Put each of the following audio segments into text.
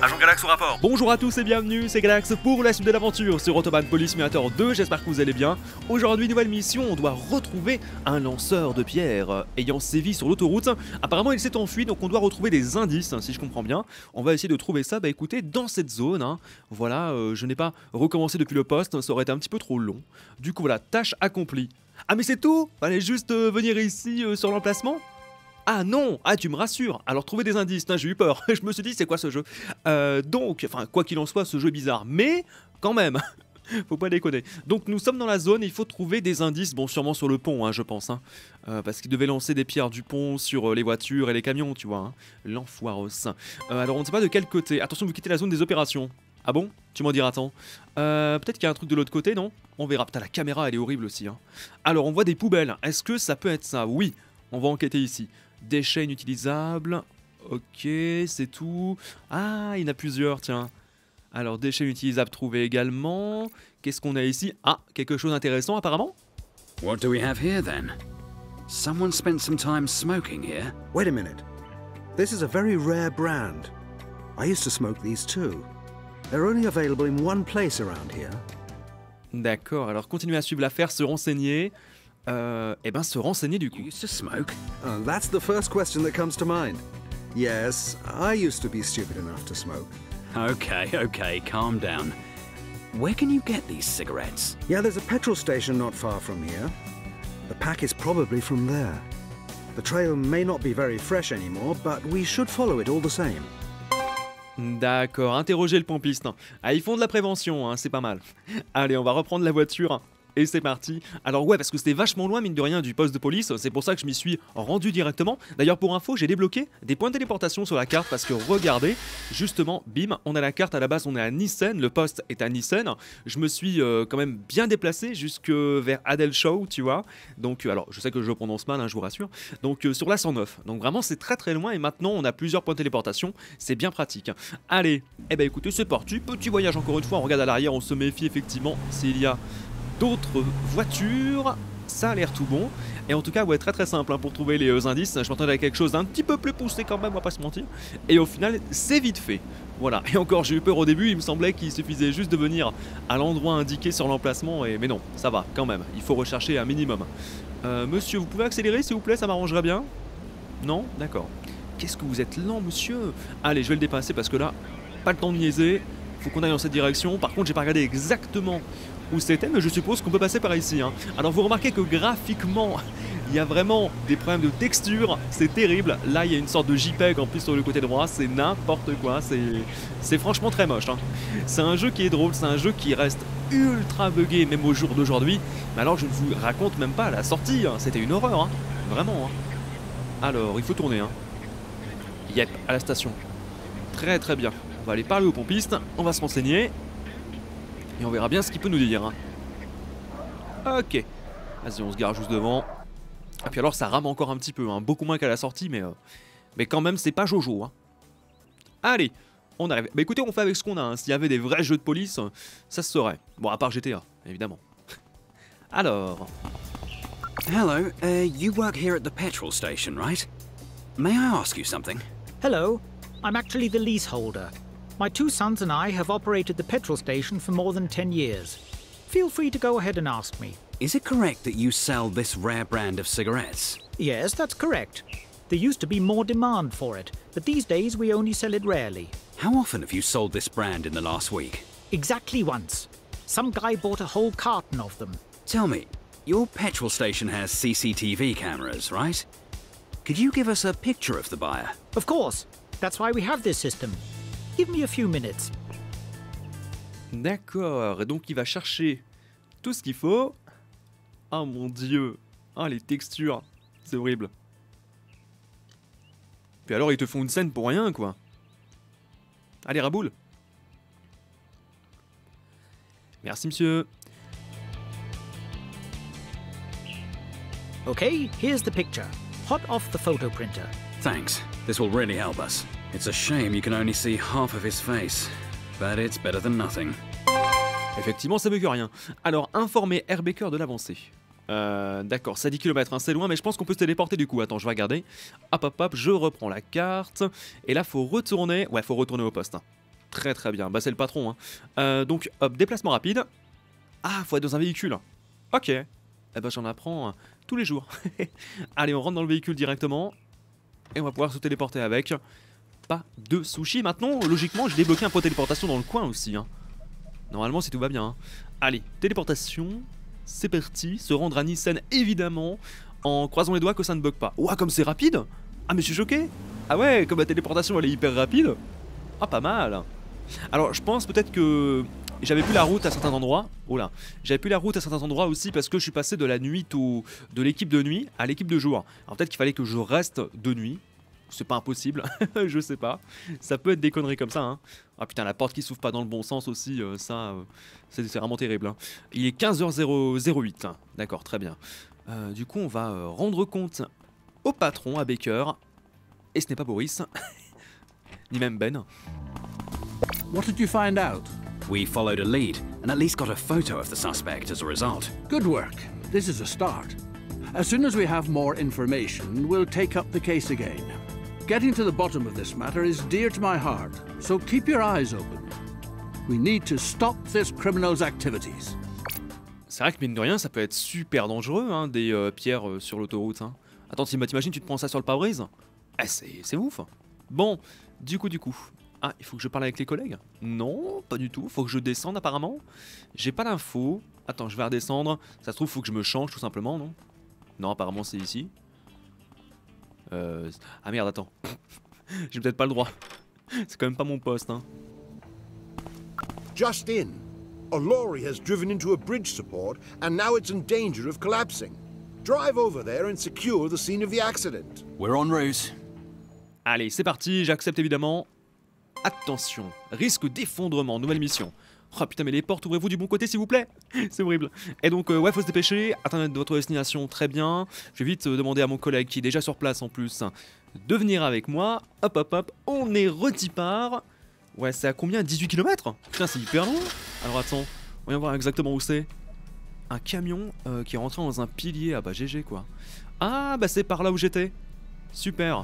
Agent Galax au rapport. Bonjour à tous et bienvenue, c'est Galax pour la suite de l'aventure sur Autobahn Police Simulator 2, j'espère que vous allez bien. Aujourd'hui, nouvelle mission, on doit retrouver un lanceur de pierre ayant sévi sur l'autoroute. Apparemment il s'est enfui, donc on doit retrouver des indices, si je comprends bien. On va essayer de trouver ça, bah écoutez, dans cette zone, hein. Voilà, je n'ai pas recommencé depuis le poste, ça aurait été un petit peu trop long. Du coup voilà, tâche accomplie. Ah mais c'est tout? Fallait juste venir ici sur l'emplacement? Ah non! Ah tu me rassures! Alors trouver des indices, j'ai eu peur, je me suis dit c'est quoi ce jeu? Donc, enfin quoi qu'il en soit, ce jeu est bizarre, mais quand même, faut pas déconner. Donc nous sommes dans la zone et il faut trouver des indices, bon sûrement sur le pont je pense, parce qu'il devait lancer des pierres du pont sur les voitures et les camions, tu vois, l'enfoiros. Alors on ne sait pas de quel côté, attention vous quittez la zone des opérations. Ah bon? Tu m'en diras tant. Peut-être qu'il y a un truc de l'autre côté, non? On verra, putain la caméra elle est horrible aussi. Alors on voit des poubelles, est-ce que ça peut être ça? Oui, on va enquêter ici. Déchets inutilisables, ok, c'est tout. Ah, il y en a plusieurs, tiens. Alors, déchets inutilisables trouvés également. Qu'est-ce qu'on a ici? Ah, quelque chose d'intéressant apparemment. What do we have here then? Someone spent some time smoking here. Wait a minute. This is a very rare brand. I used to smoke these too. They're only available in one place around here. D'accord, alors continuez à suivre l'affaire, se renseigner. Eh ben se renseigner du coup. You used to smoke? That's the first question that comes to mind. Yes, I used to be stupid enough to smoke. Okay, calm down. Where can you get these cigarettes? Yeah, there's a petrol station not far from here. The pack is probably from there. The trail may not be very fresh anymore, but we should follow it all the same. D'accord, interroger le pompiste. Ah, ils font de la prévention, c'est pas mal. Allez, on va reprendre la voiture. Et c'est parti. Alors ouais, parce que c'était vachement loin, mine de rien, du poste de police, c'est pour ça que je m'y suis rendu directement. D'ailleurs, pour info, j'ai débloqué des points de téléportation sur la carte, parce que regardez, justement, bim, on a la carte, à la base on est à Nissen, le poste est à Nissen. Je me suis quand même bien déplacé jusque vers Adelshow, tu vois. Donc, alors, je sais que je le prononce mal, je vous rassure. Donc, sur la 109. Donc vraiment, c'est très très loin, et maintenant, on a plusieurs points de téléportation, c'est bien pratique. Allez, eh ben écoutez, c'est parti, petit voyage encore une fois, on regarde à l'arrière, on se méfie effectivement s'il y a d'autres voitures, ça a l'air tout bon. Et en tout cas, ouais, très très simple pour trouver les indices. Je m'attendais à quelque chose d'un petit peu plus poussé quand même, on va pas se mentir. Et au final, c'est vite fait. Voilà, et encore j'ai eu peur au début, il me semblait qu'il suffisait juste de venir à l'endroit indiqué sur l'emplacement. Mais non, ça va quand même, il faut rechercher un minimum. Monsieur, vous pouvez accélérer s'il vous plaît, ça m'arrangerait bien? Non? D'accord. Qu'est-ce que vous êtes lent, monsieur? Allez, je vais le dépasser parce que là, pas le temps de niaiser. Faut qu'on aille dans cette direction. Par contre, j'ai pas regardé exactement où c'était, mais je suppose qu'on peut passer par ici. Alors vous remarquez que graphiquement, il y a vraiment des problèmes de texture, c'est terrible. Là, il y a une sorte de JPEG en plus sur le côté droit, c'est n'importe quoi, c'est franchement très moche. C'est un jeu qui est drôle, c'est un jeu qui reste ultra buggé même au jour d'aujourd'hui. Mais alors, je ne vous raconte même pas à la sortie, c'était une horreur, vraiment. Alors, il faut tourner. Yep, à la station. Très très bien. On va aller parler au pompiste, on va se renseigner. Et on verra bien ce qu'il peut nous dire. Ok. Vas-y, on se gare juste devant. Et puis alors, ça rame encore un petit peu. Beaucoup moins qu'à la sortie, mais quand même, c'est pas Jojo. Allez, on arrive. Bah écoutez, on fait avec ce qu'on a. S'il y avait des vrais jeux de police, ça se saurait. Bon, à part GTA, évidemment. Alors... Hello, you work here at the petrol station, right? May I ask you something? Hello, I'm actually the leaseholder. My two sons and I have operated the petrol station for more than 10 years. Feel free to go ahead and ask me. Is it correct that you sell this rare brand of cigarettes? Yes, that's correct. There used to be more demand for it, but these days we only sell it rarely. How often have you sold this brand in the last week? Exactly once. Some guy bought a whole carton of them. Tell me, your petrol station has CCTV cameras, right? Could you give us a picture of the buyer? Of course. That's why we have this system. Give me a few minutes. D'accord, et donc il va chercher tout ce qu'il faut. Oh mon dieu. Ah les textures, c'est horrible. Puis alors ils te font une scène pour rien quoi. Allez raboule. Merci monsieur. Okay, here's the picture. Hot off the photo printer. Thanks. This will really help us. It's a shame you can only see half of his face, but it's better than nothing. Effectivement, ça veut que rien. Alors, informer Airbaker de l'avancée. D'accord, c'est à 10 km, c'est loin, mais je pense qu'on peut se téléporter du coup. Attends, je vais regarder. Hop, hop, hop, je reprends la carte. Et là, faut retourner. Ouais, faut retourner au poste. Très très bien, bah c'est le patron. Hein. Donc hop, déplacement rapide. Ah, faut être dans un véhicule. Ok. Eh ben j'en apprends tous les jours. Allez, on rentre dans le véhicule directement. Et on va pouvoir se téléporter avec. Pas de sushi. Maintenant, logiquement, j'ai débloqué un point de téléportation dans le coin aussi. Hein. Normalement, si tout va bien. Hein. Allez, téléportation. C'est parti. Se rendre à Nissen, évidemment. En croisant les doigts que ça ne bug pas. Ouah, comme c'est rapide. Ah, mais je suis choqué. Ah ouais, comme la téléportation, elle est hyper rapide. Ah, pas mal. Alors, je pense peut-être que j'avais plus la route à certains endroits. Oh là. J'avais plus la route à certains endroits aussi parce que je suis passé de la nuit de l'équipe de nuit à l'équipe de jour. Alors, peut-être qu'il fallait que je reste de nuit. C'est pas impossible, je sais pas. Ça peut être des conneries comme ça. Hein. Ah putain, la porte qui s'ouvre pas dans le bon sens aussi, c'est vraiment terrible. Hein. Il est 15h08. D'accord, très bien. Du coup, on va rendre compte au patron, à Baker. Et ce n'est pas Boris, ni même Ben. What did you find out? We followed a lead and at least got a photo of the suspect as a result. Good work. This is a start. As soon as we have more information, we'll take up the case again. Getting to the bottom of this matter is dear to my heart, so keep your eyes open. We need to stop this criminal's activities. C'est vrai que mine de rien, ça peut être super dangereux, hein, des pierres sur l'autoroute. Hein. Attends, t'imagines, tu te prends ça sur le pare-brise? Eh, c'est ouf. Bon, du coup. Ah, il faut que je parle avec les collègues? Non, pas du tout. Faut que je descende apparemment. J'ai pas d'infos. Attends, je vais redescendre. Ça se trouve, faut que je me change tout simplement, non? Non, apparemment c'est ici. Ah merde, attends. J'ai peut-être pas le droit. C'est quand même pas mon poste, hein. Just in. A lorry has driven into a bridge support and now it's in danger of collapsing. Drive over there and secure the scene of the accident. We're en route. Allez, c'est parti, j'accepte évidemment. Attention, risque d'effondrement, nouvelle mission. Oh putain, mais les portes, ouvrez-vous du bon côté s'il vous plaît. C'est horrible. Et donc, ouais, faut se dépêcher, atteindre votre destination, très bien. Je vais vite demander à mon collègue qui est déjà sur place en plus de venir avec moi. Hop, on est redépart. Ouais, c'est à combien? 18 km? Putain, c'est hyper loin. Alors attends, voyons voir exactement où c'est. Un camion qui est rentré dans un pilier. Ah bah GG quoi. Ah bah c'est par là où j'étais. Super.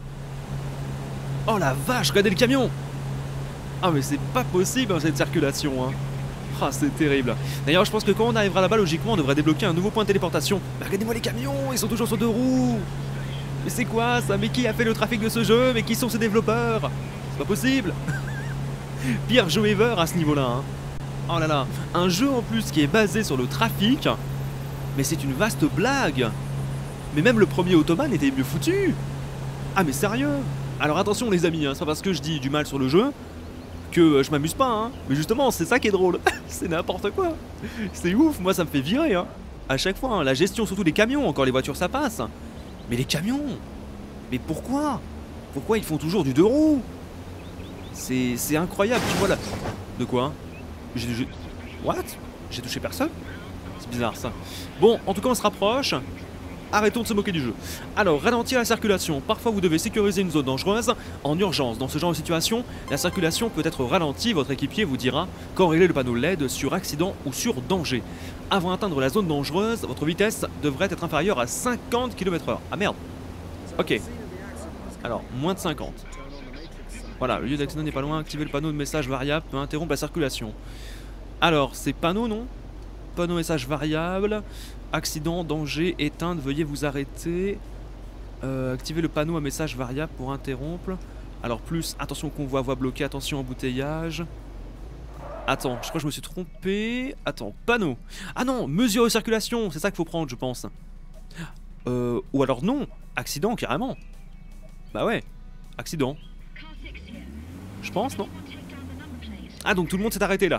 Oh la vache, regardez le camion. Ah mais c'est pas possible cette circulation hein. Ah c'est terrible. D'ailleurs je pense que quand on arrivera là-bas logiquement on devrait débloquer un nouveau point de téléportation. Bah, regardez-moi les camions, ils sont toujours sur deux roues. Mais c'est quoi ça? Mais qui a fait le trafic de ce jeu? Mais qui sont ces développeurs? C'est pas possible. Pire jeu ever à ce niveau-là hein. Oh là là, un jeu en plus qui est basé sur le trafic. Mais c'est une vaste blague. Mais même le premier Automan était mieux foutu. Ah mais sérieux. Alors attention les amis, hein, c'est pas parce que je dis du mal sur le jeu que je m'amuse pas, hein. Mais justement, c'est ça qui est drôle. C'est n'importe quoi. C'est ouf, moi ça me fait virer, hein. À chaque fois, hein, la gestion surtout des camions, encore les voitures ça passe. Mais les camions, mais pourquoi? Pourquoi ils font toujours du deux roues? C'est incroyable, tu vois là. De quoi? What? J'ai touché personne? C'est bizarre ça. Bon, en tout cas on se rapproche. Arrêtons de se moquer du jeu. Alors, ralentir la circulation. Parfois, vous devez sécuriser une zone dangereuse. En urgence, dans ce genre de situation, la circulation peut être ralentie. Votre équipier vous dira quand régler le panneau LED sur accident ou sur danger. Avant d'atteindre la zone dangereuse, votre vitesse devrait être inférieure à 50 km/h. Ah merde. Ok. Alors, moins de 50. Voilà, le lieu d'accident n'est pas loin. Activez le panneau de message variable peut interrompre la circulation. Alors, c'est panneau, non? Panneau message variable. Accident, danger, éteindre, veuillez vous arrêter. Activez le panneau à message variable pour interrompre. Alors plus, attention convoi, voie bloquée, attention embouteillage. Attends, je crois que je me suis trompé. Attends, panneau. Ah non, mesure de circulation, c'est ça qu'il faut prendre je pense. Ou alors non, accident carrément. Bah ouais, accident. Je pense, non? Ah donc tout le monde s'est arrêté là.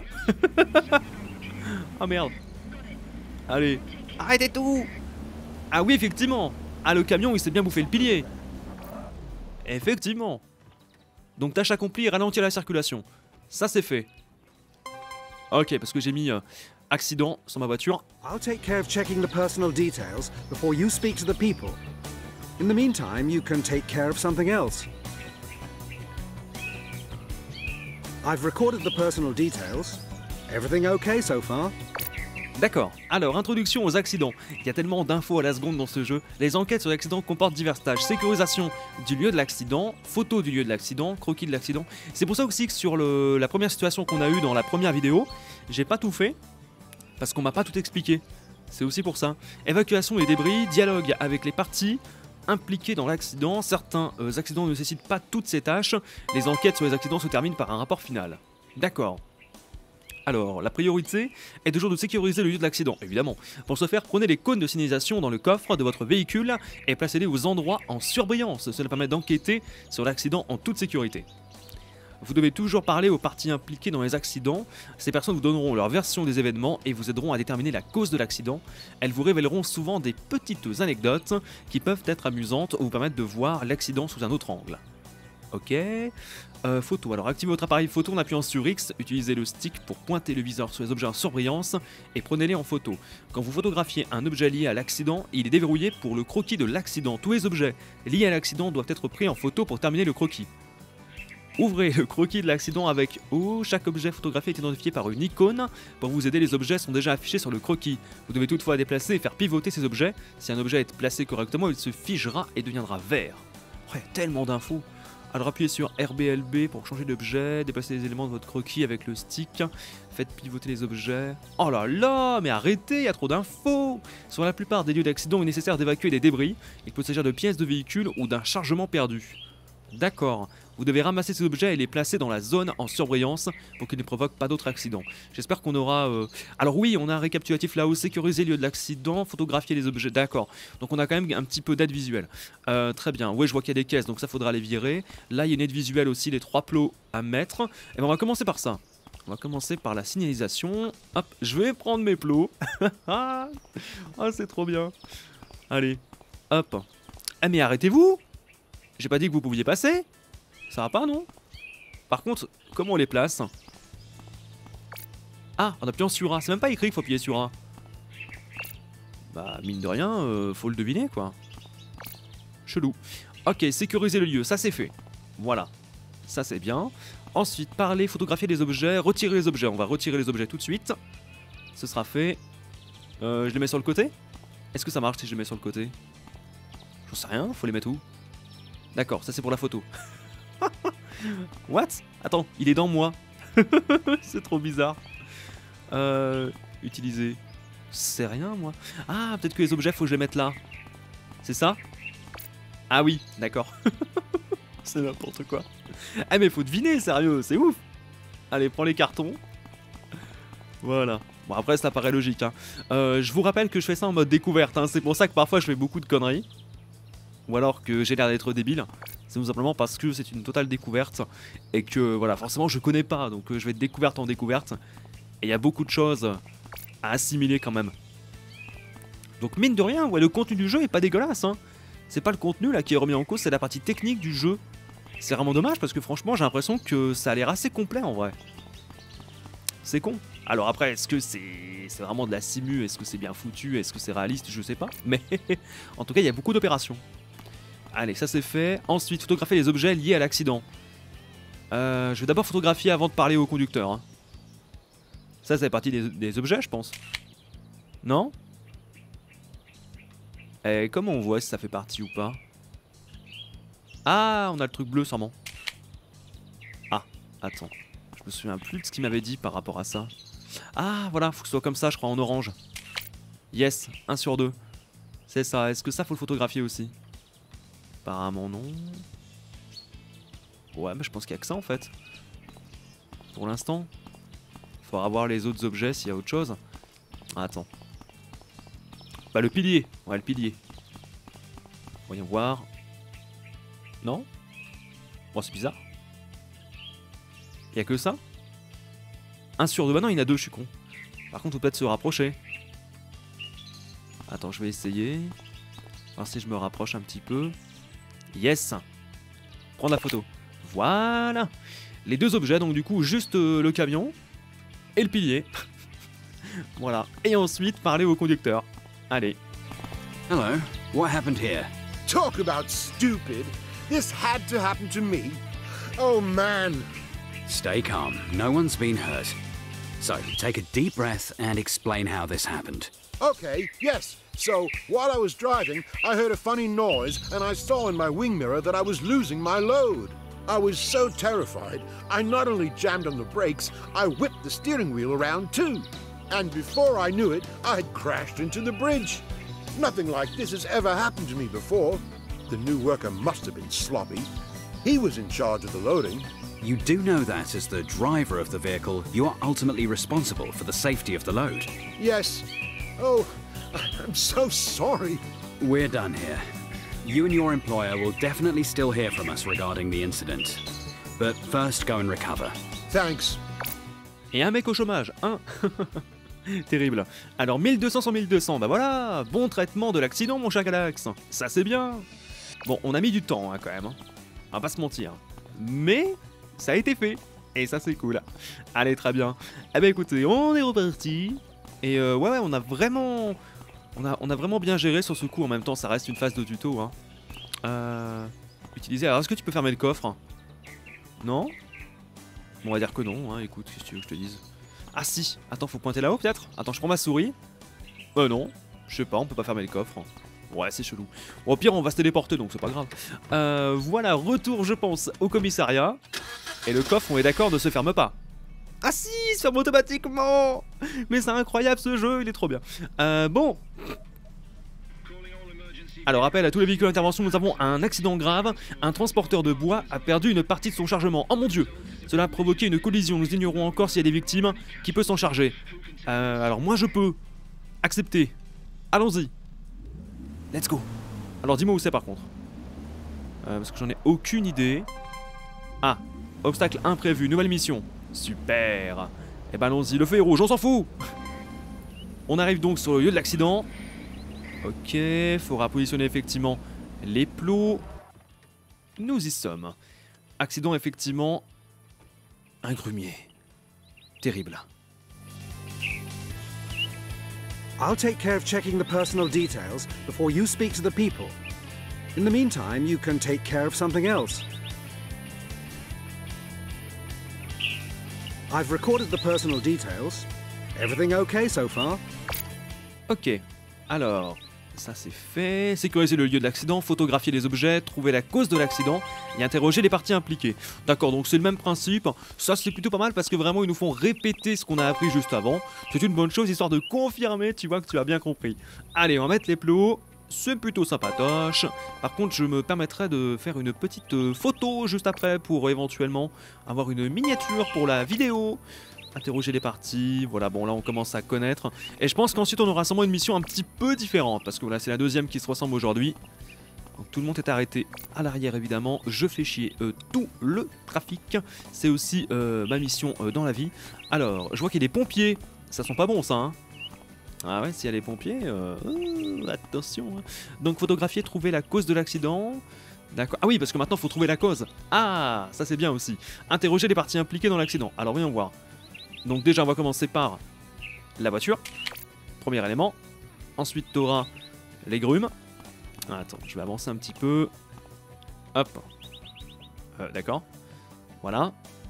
Ah merde. Allez. Arrêtez tout! Ah oui, effectivement! Ah, le camion, il s'est bien bouffé le pilier! Effectivement! Donc, tâche accomplie, ralentir la circulation. Ça, c'est fait. Ok, parce que j'ai mis accident sur ma voiture. I'll take care of checking the personal details before you speak to the people. In the meantime, you can take care of something else. I've recorded the personal details. Everything okay so far? D'accord, alors introduction aux accidents. Il y a tellement d'infos à la seconde dans ce jeu. Les enquêtes sur l'accident comportent divers tâches. Sécurisation du lieu de l'accident, photo du lieu de l'accident, croquis de l'accident. C'est pour ça aussi que sur la première situation qu'on a eue dans la première vidéo, j'ai pas tout fait, parce qu'on m'a pas tout expliqué. C'est aussi pour ça. Évacuation des débris, dialogue avec les parties impliquées dans l'accident. Certains accidents ne nécessitent pas toutes ces tâches. Les enquêtes sur les accidents se terminent par un rapport final. D'accord. Alors, la priorité est toujours de sécuriser le lieu de l'accident, évidemment. Pour ce faire, prenez les cônes de signalisation dans le coffre de votre véhicule et placez-les aux endroits en surbrillance. Cela permet d'enquêter sur l'accident en toute sécurité. Vous devez toujours parler aux parties impliquées dans les accidents. Ces personnes vous donneront leur version des événements et vous aideront à déterminer la cause de l'accident. Elles vous révéleront souvent des petites anecdotes qui peuvent être amusantes ou vous permettre de voir l'accident sous un autre angle. Ok. Photo. Alors activez votre appareil photo en appuyant sur X, utilisez le stick pour pointer le viseur sur les objets en surbrillance et prenez-les en photo. Quand vous photographiez un objet lié à l'accident, il est déverrouillé pour le croquis de l'accident. Tous les objets liés à l'accident doivent être pris en photo pour terminer le croquis. Ouvrez le croquis de l'accident avec O. Chaque objet photographié est identifié par une icône. Pour vous aider, les objets sont déjà affichés sur le croquis. Vous devez toutefois déplacer et faire pivoter ces objets. Si un objet est placé correctement, il se figera et deviendra vert. Ouais, tellement d'infos. Alors appuyez sur RBLB pour changer d'objet, déplacer les éléments de votre croquis avec le stick, faites pivoter les objets. Oh là là, mais arrêtez, il y a trop d'infos. Sur la plupart des lieux d'accident, il est nécessaire d'évacuer des débris. Il peut s'agir de pièces de véhicules ou d'un chargement perdu. D'accord. Vous devez ramasser ces objets et les placer dans la zone en surbrillance pour qu'ils ne provoquent pas d'autres accidents. J'espère qu'on aura... Alors oui, on a un récapitulatif là-haut, sécuriser le lieu de l'accident, photographier les objets, d'accord. Donc on a quand même un petit peu d'aide visuelle. Très bien, ouais, je vois qu'il y a des caisses, donc ça faudra les virer. Là, il y a une aide visuelle aussi, les 3 plots à mettre. Et ben, on va commencer par ça. On va commencer par la signalisation. Hop, je vais prendre mes plots. Ah, c'est trop bien. Allez, hop. Ah mais arrêtez-vous! J'ai pas dit que vous pouviez passer. Ça va pas, non? Par contre, comment on les place? Ah, en appuyant sur A. C'est même pas écrit qu'il faut appuyer sur A. Bah, mine de rien, faut le deviner, quoi. Chelou. Ok, sécuriser le lieu, ça c'est fait. Voilà. Ça c'est bien. Ensuite, parler, photographier les objets, retirer les objets. On va retirer les objets tout de suite. Ce sera fait. Je les mets sur le côté? Est-ce que ça marche si je les mets sur le côté? J'en sais rien, faut les mettre où? D'accord, ça c'est pour la photo. What? Attends, il est dans moi. C'est trop bizarre. Utiliser. C'est rien, moi. Ah, peut-être que les objets, faut que je les mette là. C'est ça? Ah oui, d'accord. C'est n'importe quoi. Ah mais faut deviner, sérieux, c'est ouf. Allez, prends les cartons. Voilà. Bon, après, ça paraît logique. Hein. Je vous rappelle que je fais ça en mode découverte. Hein. C'est pour ça que parfois, je fais beaucoup de conneries. Ou alors que j'ai l'air d'être débile. C'est tout simplement parce que c'est une totale découverte. Et que, voilà, forcément, je connais pas. Donc, je vais être découverte en découverte. Et il y a beaucoup de choses à assimiler quand même. Donc, mine de rien, ouais, le contenu du jeu est pas dégueulasse. Hein. C'est pas le contenu là qui est remis en cause, c'est la partie technique du jeu. C'est vraiment dommage parce que franchement, j'ai l'impression que ça a l'air assez complet en vrai. C'est con. Alors après, est-ce que c'est vraiment de la simu? Est-ce que c'est bien foutu? Est-ce que c'est réaliste? Je sais pas. Mais en tout cas, il y a beaucoup d'opérations. Allez, ça c'est fait. Ensuite, photographier les objets liés à l'accident. Je vais d'abord photographier avant de parler au conducteur. Hein. Ça, c'est partie des objets, je pense. Non? Et comment on voit si ça fait partie ou pas? Ah, on a le truc bleu sûrement. Ah, attends. Je me souviens plus de ce qu'il m'avait dit par rapport à ça. Ah, voilà, faut que ce soit comme ça, je crois, en orange. Yes, 1 sur 2. C'est ça, est-ce que ça, faut le photographier aussi? Apparemment non. Ouais, mais je pense qu'il n'y a que ça en fait. Pour l'instant. Faudra voir les autres objets s'il y a autre chose. Ah, attends. Bah le pilier. Ouais, le pilier. Voyons voir. Non? Bon, c'est bizarre. Il y a que ça? 1 sur 2. Bah non, il y en a 2, je suis con. Par contre, on peut peut-être se rapprocher. Attends, je vais essayer. Voir si je me rapproche un petit peu. Yes. Prendre la photo. Voilà. Les 2 objets, donc du coup, juste le camion et le pilier. Voilà. Et ensuite, parler au conducteur. Allez. Hello. What happened here? Talk about stupid. This had to happen to me. Oh, man. Stay calm. No one's been hurt. So, take a deep breath and explain how this happened. Okay, yes. So, while I was driving, I heard a funny noise and I saw in my wing mirror that I was losing my load. I was so terrified, I not only jammed on the brakes, I whipped the steering wheel around too. And before I knew it, I had crashed into the bridge. Nothing like this has ever happened to me before. The new worker must have been sloppy. He was in charge of the loading. You do know that as the driver of the vehicle, you are ultimately responsible for the safety of the load. Yes. Oh, I'm so sorry. We're done here. You and your employer will definitely still hear from us regarding the incident. But first, go and recover. Thanks. Et un mec au chômage, hein. Terrible. Alors 1200 sur 1200, bah voilà, bon traitement de l'accident mon cher Galax. Ça c'est bien. Bon, on a mis du temps hein, quand même, hein. On va pas se mentir. Mais ça a été fait. Et ça c'est cool. Allez, très bien. Eh ben écoutez, on est reparti. Et ouais, on a vraiment... On a vraiment bien géré sur ce coup. En même temps, ça reste une phase de tuto. Hein. Utiliser... Alors, est-ce que tu peux fermer le coffre? Non? Bon, on va dire que non. Hein. Écoute, qu'est-ce que tu veux que je te dise? Ah si. Attends, faut pointer là-haut peut-être? Attends, je prends ma souris. Non. Je sais pas, on peut pas fermer le coffre. Ouais, c'est chelou. Bon, au pire, on va se téléporter, donc c'est pas grave. Voilà, retour, je pense, au commissariat. Et le coffre, on est d'accord, ne se ferme pas. Ah si, il se ferme automatiquement. Mais c'est incroyable ce jeu, il est trop bien. Bon. Alors, rappel à tous les véhicules d'intervention, nous avons un accident grave. Un transporteur de bois a perdu une partie de son chargement. Oh mon dieu. Cela a provoqué une collision, nous ignorons encore s'il y a des victimes. Qui peut s'en charger? Alors moi je peux accepter. Allons-y. Let's go. Alors dis-moi où c'est par contre. Parce que j'en ai aucune idée. Ah, obstacle imprévu, nouvelle mission. Super. Eh ben allons-y, le feu est rouge, on s'en fout. On arrive donc sur le lieu de l'accident. Ok, faudra positionner effectivement les plots. Nous y sommes. Accident effectivement. Un grumier. Terrible. I'll take care of checking the personal details before you speak to the people. In the meantime, you can take care of something else. I've recorded the personal details. Everything okay so far? Ok, alors, ça c'est fait. Sécuriser le lieu de l'accident, photographier les objets, trouver la cause de l'accident et interroger les parties impliquées. D'accord, donc c'est le même principe. Ça c'est plutôt pas mal parce que vraiment ils nous font répéter ce qu'on a appris juste avant. C'est une bonne chose histoire de confirmer, tu vois, que tu as bien compris. Allez, on va mettre les plots. C'est plutôt sympatoche. Par contre, je me permettrai de faire une petite photo juste après pour éventuellement avoir une miniature pour la vidéo. Interroger les parties, voilà, bon là on commence à connaître. Et je pense qu'ensuite on aura sûrement une mission un petit peu différente. Parce que voilà, c'est la deuxième qui se ressemble aujourd'hui. Donc tout le monde est arrêté à l'arrière évidemment. Je fais chier tout le trafic. C'est aussi ma mission dans la vie. Alors, je vois qu'il y a des pompiers. Ça sent pas bon ça, hein. Ah ouais, s'il y a les pompiers, attention. Hein. Donc photographier, trouver la cause de l'accident. D'accord. Ah oui, parce que maintenant il faut trouver la cause. Ah, ça c'est bien aussi. Interroger les parties impliquées dans l'accident. Alors voyons voir. Donc déjà on va commencer par la voiture. Premier élément. Ensuite tu auras les grumes. Attends, je vais avancer un petit peu. Hop. D'accord. Voilà.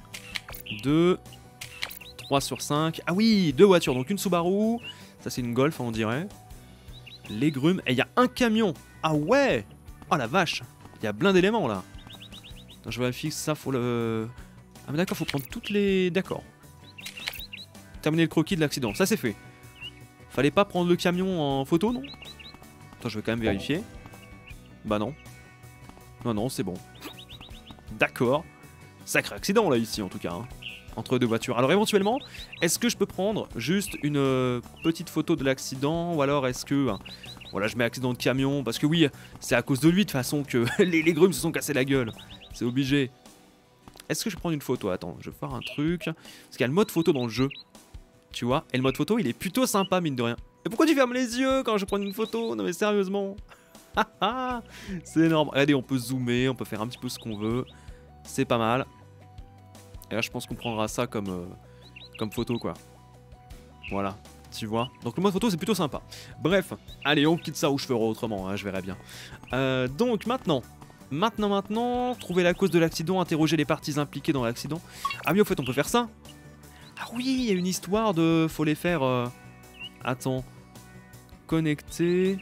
2, 3 sur 5. Ah oui, 2 voitures. Donc une Subaru. Ça c'est une Golf on dirait. Les grumes. Et il y a un camion. Ah ouais. Oh la vache. Il y a plein d'éléments là. Attends, je vérifie que ça faut le... Ah mais d'accord, faut prendre toutes les... D'accord. Terminer le croquis de l'accident. Ça c'est fait. Fallait pas prendre le camion en photo, non? Attends, je vais quand même vérifier. Bah non. Non, c'est bon. D'accord. Sacré accident là ici en tout cas. Hein. Entre deux voitures. Alors éventuellement, est-ce que je peux prendre juste une petite photo de l'accident? Ou alors est-ce que... voilà, je mets accident de camion. Parce que oui, c'est à cause de lui de toute façon que les grumes se sont cassés la gueule. C'est obligé. Est-ce que je prends une photo? Attends, je vais faire un truc. Parce qu'il y a le mode photo dans le jeu. Tu vois? Et le mode photo, il est plutôt sympa, mine de rien. Et pourquoi tu fermes les yeux quand je prends une photo? Non mais sérieusement. C'est énorme. Regardez, on peut zoomer, on peut faire un petit peu ce qu'on veut. C'est pas mal. Et là, je pense qu'on prendra ça comme photo, quoi. Voilà, tu vois. Donc le mode photo, c'est plutôt sympa. Bref, allez, on quitte ça ou je ferai autrement, hein, je verrai bien. Donc maintenant, trouver la cause de l'accident, interroger les parties impliquées dans l'accident. Ah oui, au fait, on peut faire ça. Ah oui, il y a une histoire de... Faut les faire... Attends. Connecter...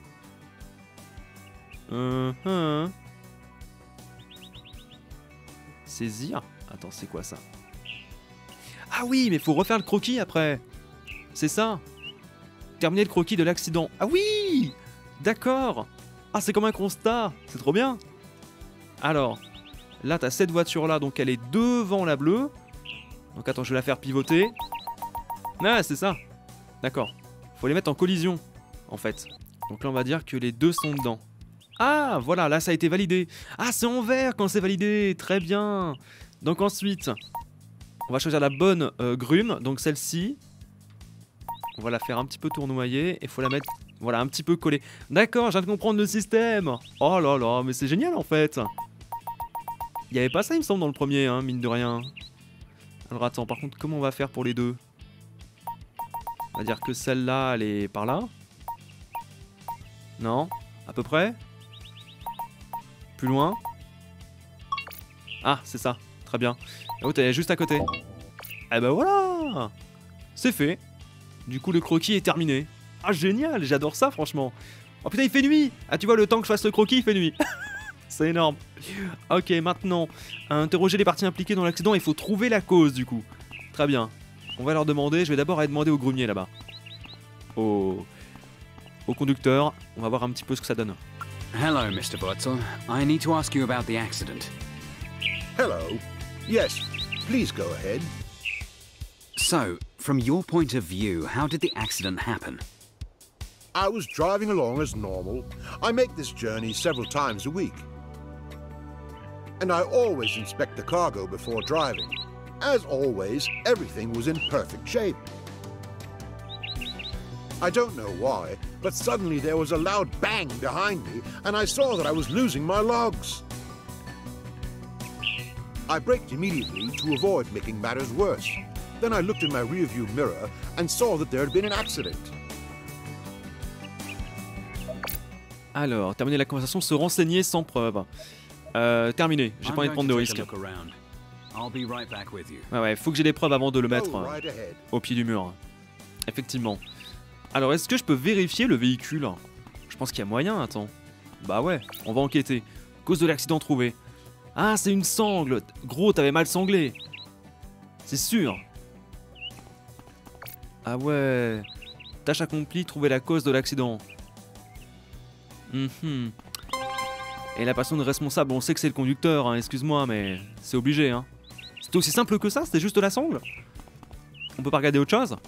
Saisir. Attends, c'est quoi ça? Ah oui, mais faut refaire le croquis après. C'est ça. Terminer le croquis de l'accident. Ah oui! D'accord. Ah, c'est comme un constat. C'est trop bien. Alors, là, t'as cette voiture-là, donc elle est devant la bleue. Donc attends, je vais la faire pivoter. Ah, c'est ça. D'accord. Faut les mettre en collision, en fait. Donc là, on va dire que les deux sont dedans. Ah, voilà, là, ça a été validé. Ah, c'est en vert quand c'est validé. Très bien. Donc ensuite, on va choisir la bonne grume. Donc celle-ci. On va la faire un petit peu tournoyer. Et il faut la mettre, voilà, un petit peu collée. D'accord, je viens de comprendre le système. Oh là là, mais c'est génial, en fait. Il n'y avait pas ça, il me semble, dans le premier, hein, mine de rien. Alors attends, par contre, comment on va faire pour les deux? On va dire que celle-là, elle est par là. Non? À peu près? Plus loin? Ah, c'est ça. Très bien. Oh, t'es juste à côté. Eh ben voilà! C'est fait. Du coup, le croquis est terminé. Ah, génial! J'adore ça, franchement. Oh putain, il fait nuit! Ah, tu vois, le temps que je fasse le croquis, il fait nuit. C'est énorme. Ok, maintenant, interroger les parties impliquées dans l'accident. Il faut trouver la cause, du coup. Très bien. On va leur demander. Je vais d'abord aller demander au grumier, là-bas. Au conducteur. On va voir un petit peu ce que ça donne. Hello, Mr. Butzel. I need to ask you about the accident. Hello. Yes, please go ahead. So, from your point of view, how did the accident happen? I was driving along as normal. I make this journey several times a week. And I always inspect the cargo before driving. As always, everything was in perfect shape. I don't know why, but suddenly there was a loud bang behind me, and I saw that I was losing my logs. I braked immediately to avoid making matters worse. Then I looked in my rearview mirror and saw that there had been an accident. Alors, terminer la conversation, se renseigner sans preuve. Terminé, j'ai pas envie de prendre de risques. Ouais, faut que j'ai des preuves avant de le mettre au pied du mur. Effectivement. Alors, est-ce que je peux vérifier le véhicule? Je pense qu'il y a moyen, attends. Bah ouais, on va enquêter. Cause de l'accident trouvé. Ah, c'est une sangle. Gros, t'avais mal sanglé. C'est sûr. Ah ouais. Tâche accomplie, trouver la cause de l'accident. Et la personne responsable, on sait que c'est le conducteur, hein, excuse-moi, mais c'est obligé. Hein. C'est aussi simple que ça, c'était juste la sangle. On peut pas regarder autre chose?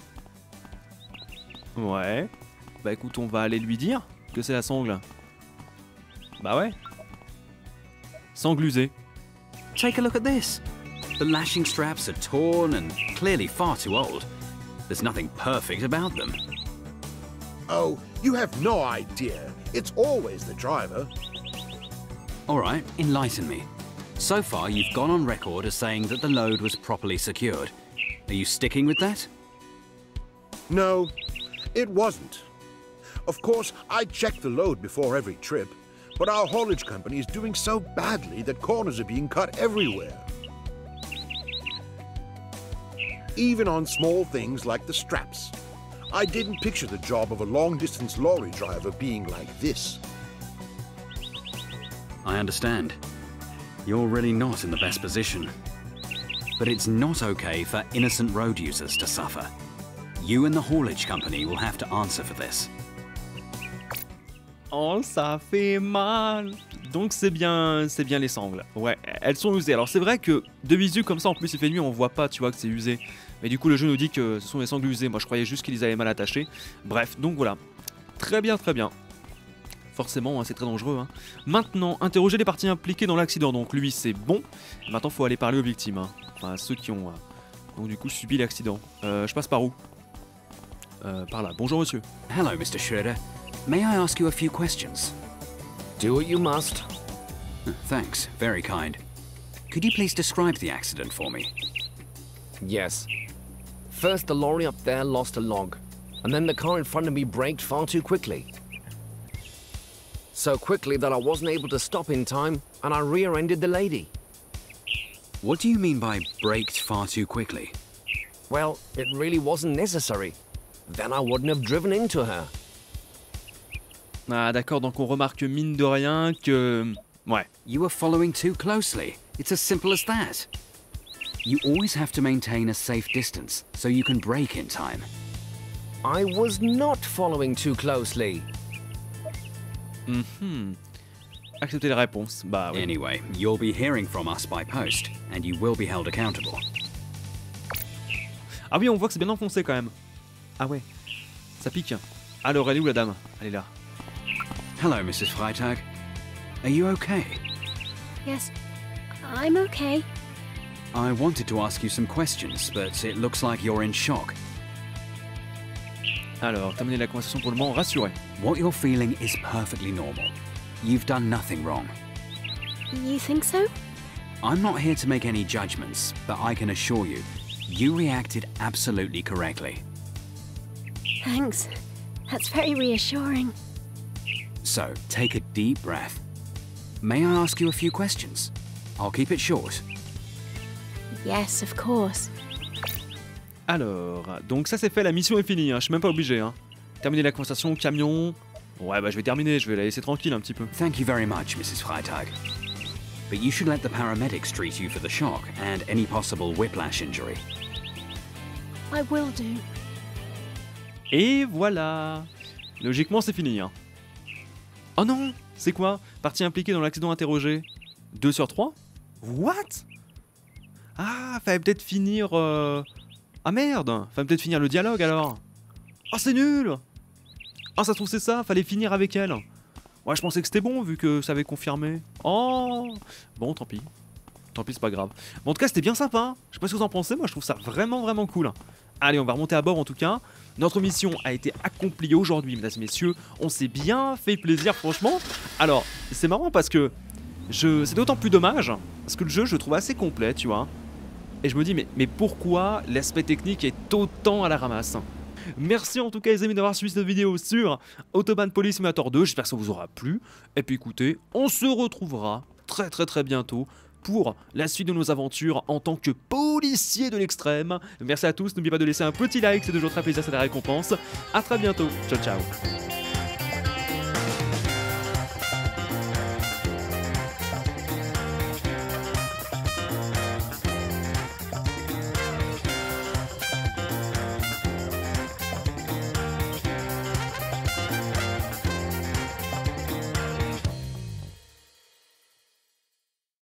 Ouais. Bah écoute, on va aller lui dire que c'est la sangle. Bah ouais. Sangle usée. Take a look at this. The lashing straps are torn and clearly far too old. There's nothing perfect about them. Oh, you have no idea. It's always the driver. All right, enlighten me. So far, you've gone on record as saying that the load was properly secured. Are you sticking with that? No, it wasn't. Of course, I check the load before every trip, but our haulage company is doing so badly that corners are being cut everywhere. Even on small things like the straps. I didn't picture the job of a long-distance lorry driver being like this. I understand. You're really not in the best position. But it's not okay for innocent road users to suffer. You and the haulage company will have to answer for this. Oh, ça fait mal. Donc c'est bien les sangles. Ouais, elles sont usées. Alors c'est vrai que de visu comme ça, en plus il fait nuit, on voit pas, tu vois, que c'est usé. Mais du coup le jeu nous dit que ce sont des sangles usées. Moi je croyais juste qu'ils les avaient mal attachées. Bref, donc voilà. Très bien, très bien. Forcément, hein, c'est très dangereux. Hein. Maintenant, interroger les parties impliquées dans l'accident. Donc lui c'est bon. Maintenant faut aller parler aux victimes. Hein. Enfin ceux qui ont donc du coup subi l'accident. Je passe par où? Par là. Bonjour monsieur. Hello, Mr. Schroeder. May I ask you a few questions? Do what you must. Thanks, very kind. Could you please describe the accident for me? Yes. First, the lorry up there lost a log, and then the car in front of me braked far too quickly. So quickly that I wasn't able to stop in time, and I rear-ended the lady. What do you mean by braked far too quickly? well, it really wasn't necessary. Then I wouldn't have driven into her. Ah d'accord, donc on remarque mine de rien que... Ouais. You were following too closely. It's as simple as that. You always have to maintain a safe distance so you can brake in time. I was not following too closely. Accepter les réponses, bah oui. Anyway, you'll be hearing from us by post, and you will be held accountable. Ah oui, on voit que c'est bien enfoncé quand même. Ah ouais, ça pique. Alors, elle est où la dame? Elle est là. Hello, Mrs. Freitag. Are you okay? Yes, I'm okay. I wanted to ask you some questions, but it looks like you're in shock. Alors, terminer la conversation pour le moment, rassuré. What you're feeling is perfectly normal. You've done nothing wrong. You think so? I'm not here to make any judgments, but I can assure you, you reacted absolutely correctly. Thanks. That's very reassuring. So, take a deep breath. May I ask you a few questions? I'll keep it short. Yes, of course. Alors, donc ça c'est fait, la mission est finie, hein. Je suis même pas obligé. Hein. Terminer la conversation, camion... Ouais, bah je vais terminer, je vais la laisser tranquille un petit peu. Thank you very much, Mrs. Freitag. But you should let the paramedics treat you for the shock and any possible whiplash injury. I will do. Et voilà. Logiquement c'est fini. Hein. Oh non, c'est quoi? Partie impliquée dans l'accident interrogé. 2 sur 3? What? Ah, fallait peut-être finir... Ah merde, fallait peut-être finir le dialogue alors. Oh c'est nul. Ah ça se trouve c'est ça, fallait finir avec elle. Ouais je pensais que c'était bon vu que ça avait confirmé. Oh. Bon tant pis. Tant pis c'est pas grave. Bon, en tout cas c'était bien sympa. Je sais pas ce que vous en pensez, moi je trouve ça vraiment cool. Allez on va remonter à bord en tout cas. Notre mission a été accomplie aujourd'hui mesdames et messieurs. On s'est bien fait plaisir franchement. Alors c'est marrant parce que c'est d'autant plus dommage parce que le jeu je le trouve assez complet tu vois. Et je me dis mais pourquoi l'aspect technique est autant à la ramasse? Merci en tout cas les amis d'avoir suivi cette vidéo sur Autobahn Police Simulator 2, j'espère que ça vous aura plu. Et puis écoutez, on se retrouvera très bientôt pour la suite de nos aventures en tant que policier de l'extrême. Merci à tous, n'oubliez pas de laisser un petit like, c'est toujours très plaisir, c'est la récompense. A très bientôt, ciao ciao.